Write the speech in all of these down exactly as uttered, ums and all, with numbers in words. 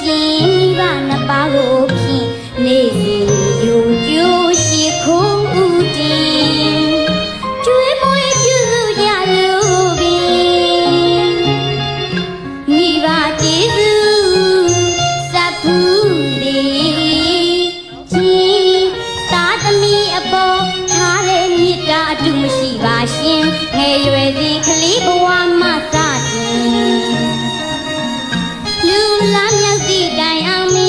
ရှင်မိဘနှစ်ပါးကိုဖြင့်နေစဉ်ယူကျိုးရှိခိုးဦးတင်ကျွေးမွေးပြုစုကြလို့ပင်မိဘကျေးဇူးစပ်ဖူးလေးချင်းသားသမီးအပေါ်ထားတဲ့မြတ်တာအတူမရှိပါရှင်ငယ်ရွယ်စဉ်ကလေးဘဝမှစတင်လူလားမြောက်သည့်တိုင်အောင်မီ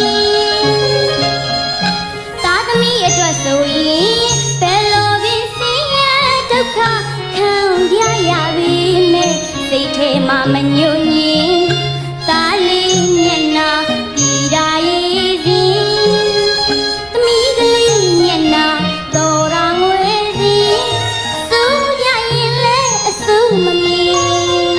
သားသမီးအတွက်ဆိုရင်ဘယ်လိုပင်ဆင်းရဲဒုက္ခခံရရပြီမဲ့စိတ်ထဲမှာမညှို့ညင်သားလေးမျက်နှာပြည်တာရေးစဉ်သမီးကလေးမျက်နှာတော်ရာငွေစဉ်စိုးရရင်လဲအစိုးမမြင်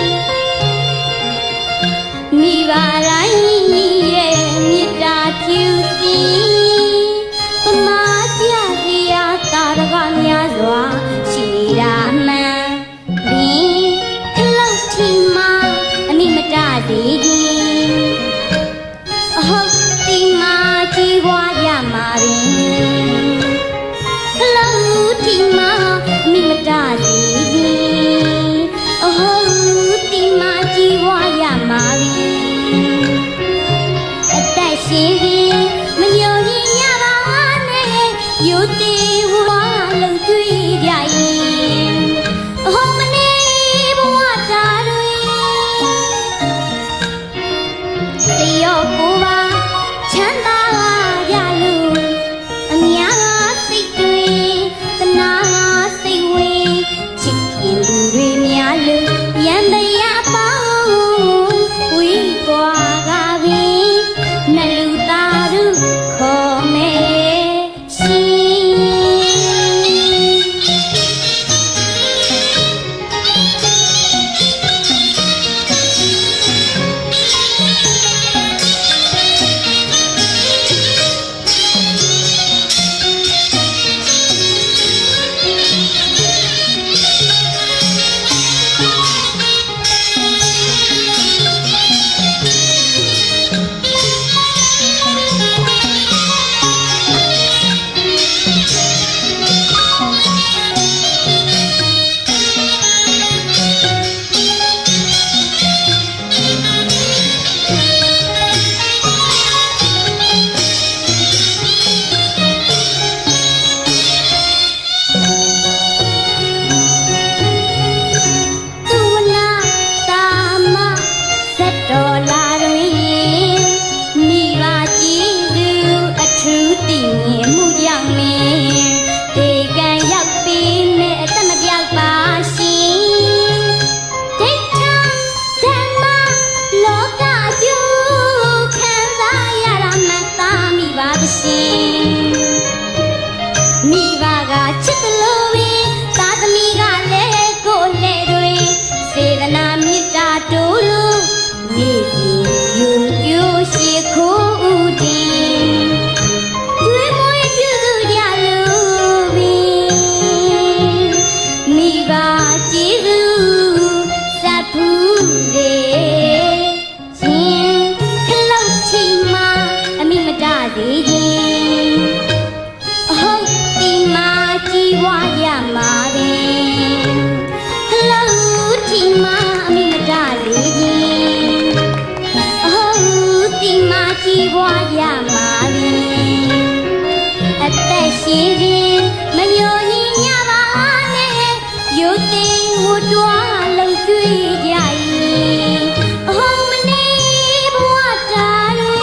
မိဘတိုင်းရဲ့မြတ်တာဖြူစီပမာပြစီယာတာရကများစွာရှိတာမှန်ဘင်းခလောက်ချီမှာအမိမတသေးခင်အဟုတ်ဒီမှာကြီးပွားရမှာပင်ခလောက်ချီမှာအမိမတသေးခင်အဟုတ်ဒီမှာကြီးပွားရမှာပင်အသက်ရှင်ရင်မညိုရင်ရပါနဲ့ယူတီဝါလုံးကျွေးကြရင်အဟုတ်မနေဘဝတာတွေစိတ်ရောကိုယ်ပါချမ်းသာရလို့အများစိတ်တွေသနာစိတ်ဝေးချစ်ခင်သူတွေများလို့ရန်တရားပေါင်းဝီးကွာကပြီနလူသားတို့ခေါ်မယ်ရှင်မိဘကချစ်တယ်လို့ပင်သားသမီးကလည်းကိုယ်နဲ့တွေစေတနာမေတ္တာတိုးလို့နေစဉ်ယူကျိုးရှိခိုးဦးတင်ကျွေးမွေးပြုစုကြလို့ပင်မိဘကျေးဇူးစပ်ဖူးလေးချင်းခလောက်ချီမှာအမိမတသေးခင်ကြီးဝါရမှာပင်ခလောက်ချီမှာအမိမတသေးခင်အဟုတ်ဒီမှာကြီးဝါရမှာပင်အသက်ရှင်ရင်မညိုရင်ညပါနဲ့ယူတင်ဝတ်တွားလုံးကျွေးကြရင်အဟုတ်မနေဘဝတာတွေ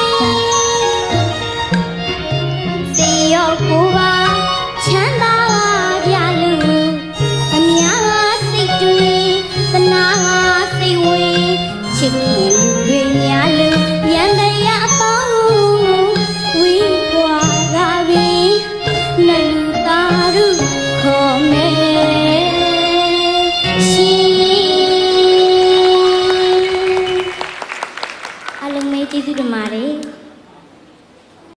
စေရောကိုပါချမ်းသာရလို့အများစိတ်တွေသနာစိတ်ဝေးချစ်ခင်လူတွေများလို့ရန်တရားအပေါင်းဝီးကွာကပြီနလူသားတို့ခေါ်မယ်ရှင်အလုံးမေးကျေးဇူးတင်ပါတယ်